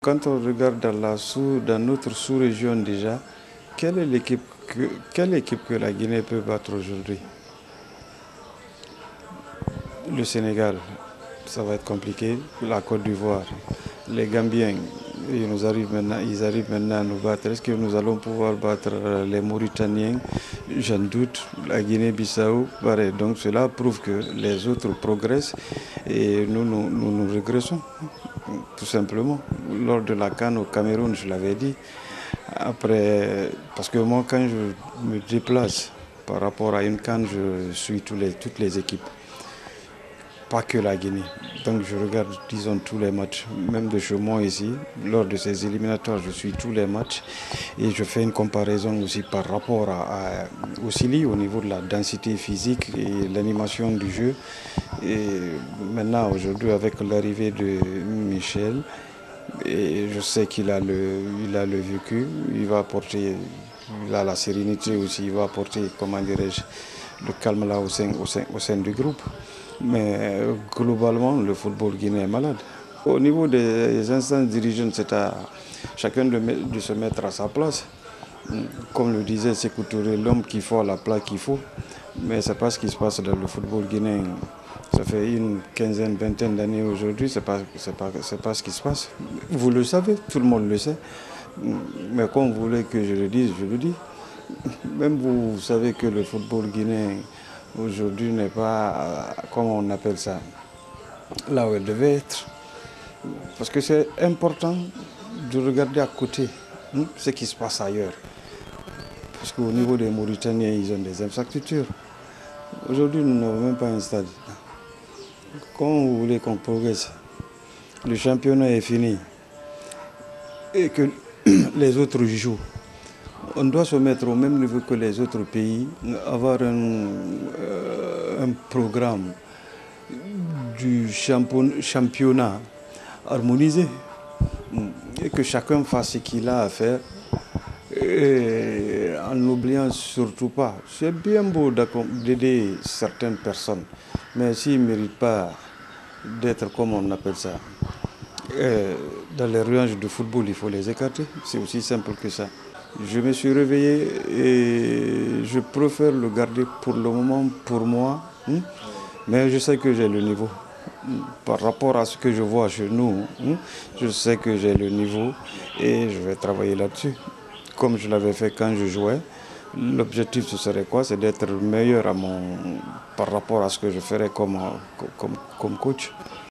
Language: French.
Quand on regarde dans notre sous-région déjà, quelle équipe que la Guinée peut battre aujourd'hui? Le Sénégal, ça va être compliqué. La Côte d'Ivoire, les Gambiens, ils arrivent maintenant à nous battre. Est-ce que nous allons pouvoir battre les Mauritaniens? J'en doute. La Guinée-Bissau, pareil. Donc cela prouve que les autres progressent et nous régressons, tout simplement. Lors de la CAN au Cameroun, je l'avais dit. Après, parce que moi, quand je me déplace par rapport à une CAN, je suis toutes les équipes. Pas que la Guinée. Donc je regarde, disons, tous les matchs, même de chez moi ici. Lors de ces éliminatoires, je suis tous les matchs et je fais une comparaison aussi par rapport au Chili au niveau de la densité physique et l'animation du jeu. Et maintenant, aujourd'hui, avec l'arrivée de Michel, et je sais qu'il a le vécu, il a la sérénité aussi, il va apporter, comment dirais-je, le calme là au sein du groupe. Mais globalement, le football guinéen est malade. Au niveau des instances dirigeantes, c'est à chacun de se mettre à sa place. Comme le disait Sékou Touré, l'homme qu'il faut à la place qu'il faut. Mais ce n'est pas ce qui se passe dans le football guinéen. Ça fait une quinzaine, vingtaine d'années aujourd'hui, ce n'est pas ce qui se passe. Vous le savez, tout le monde le sait. Mais comme vous voulez que je le dise, je le dis. Même vous savez que le football guinéen aujourd'hui n'est pas, comment on appelle ça, là où elle devait être. Parce que c'est important de regarder à côté ce qui se passe ailleurs. Parce qu'au niveau des Mauritaniens, ils ont des infrastructures. Aujourd'hui, nous n'avons même pas un stade. Comment vous voulez qu'on progresse? Le championnat est fini et que les autres jouent. On doit se mettre au même niveau que les autres pays, avoir un programme du championnat harmonisé et que chacun fasse ce qu'il a à faire et en n'oubliant surtout pas. C'est bien beau d'aider certaines personnes, mais s'ils ne méritent pas d'être, comme on appelle ça, dans les ruages de football, il faut les écarter. C'est aussi simple que ça. Je me suis réveillé et je préfère le garder pour le moment pour moi. Mais je sais que j'ai le niveau. Par rapport à ce que je vois chez nous, je sais que j'ai le niveau et je vais travailler là-dessus. Comme je l'avais fait quand je jouais. L'objectif, ce serait quoi? C'est d'être meilleur par rapport à ce que je ferais comme coach.